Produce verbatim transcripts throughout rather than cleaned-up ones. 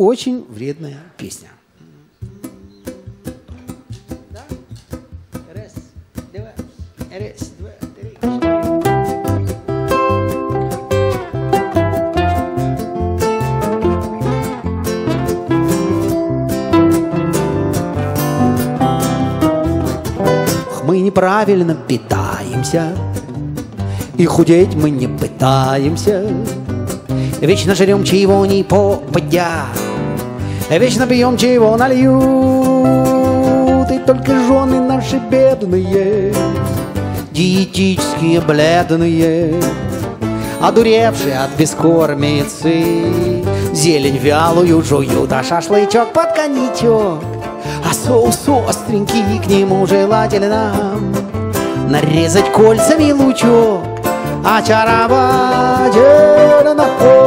очень вредная песня. Раз, два, раз, два, три. Мы неправильно питаемся, и худеть мы не пытаемся. Вечно жрем чего ни попадя, вечно пьем чего нальют. И только жены наши бедные, диетические бледные, одуревшие от бескормицы, зелень вялую жуют, а шашлычок под коньячок. А соус остренький, к нему желательно нарезать кольцами лучок, очаровательно.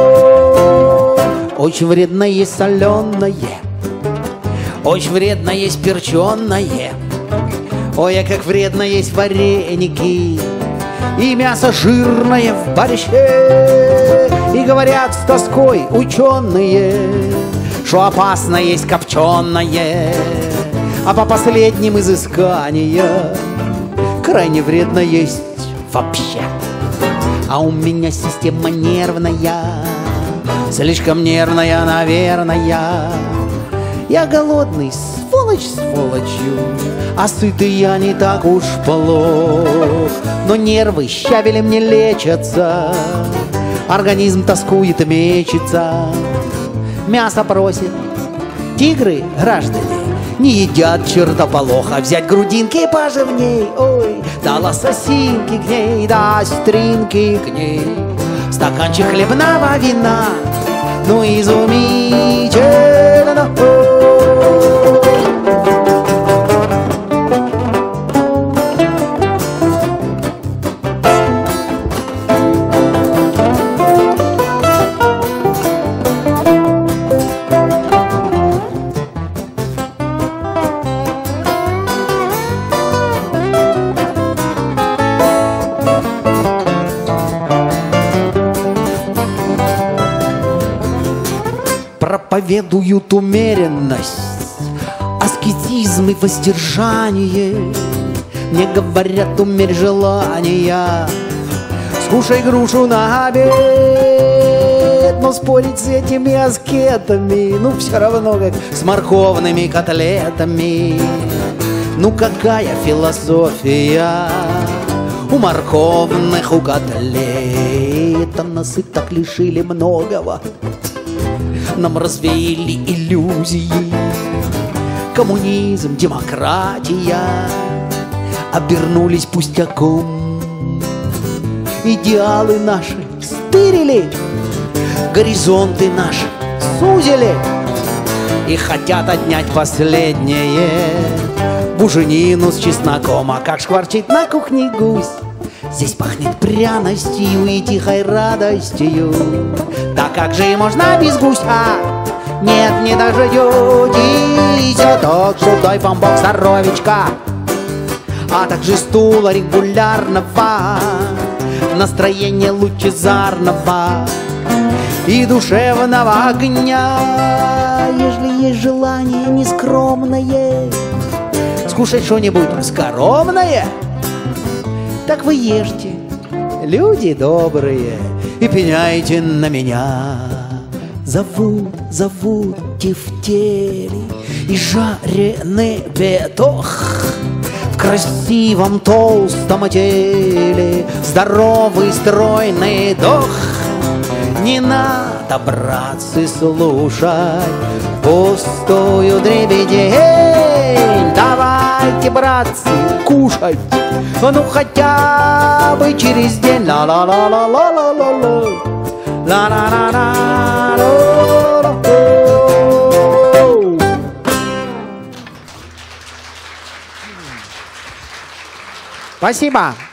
Очень вредно есть соленое, очень вредно есть перченое. Ой, а как вредно есть вареники и мясо жирное в борще. И говорят с тоской ученые, что опасно есть копченое, а по последним изысканиям крайне вредно есть вообще. А у меня система нервная, слишком нервная, наверное. Я голодный, сволочь сволочью, а сытый я не так уж плох. Но нервы щавелем не лечатся, организм тоскует и мечется. Мясо просит, тигры, граждане, не едят чертополоха. Взять грудинки пожирней, ой, да лососинки к ней, да остринки к ней, стаканчик хлебного вина, ну изумительно. Проповедуют умеренность, аскетизм и воздержание. Мне говорят, умерь желания, скушай грушу на обед. Но спорить с этими аскетами, ну все равно как с морковными котлетами. Ну какая философия у морковных, у котлет. А нас и так лишили многого, нам развеяли иллюзии. Коммунизм, демократия обернулись пустяком. Идеалы наши стырили, горизонты наши сузили и хотят отнять последнее буженину с чесноком. А как шкварчит на кухне гусь, здесь пахнет пряностью и тихой радостью. Да как же можно без гуся? Нет, не дождетесь. Так что дай вам Бог здоровечка, а также стула регулярного, настроения лучезарного и душевного огня. Ежели есть желание нескромное скушать что-нибудь скоромное, так вы ешьте, люди добрые, и пеняйте на меня. Зовут, зовут тефтели и жареный петух в красивом толстом теле, здоровый стройный дух. Не надо, братцы, слушать пустую дребедень. Давайте, братцы, кушать, ну хотя бы через день. Ла-ла-ла-ла-ла-ла-ла-ла, ла-ла-ла-ла-ла-ла. Спасибо.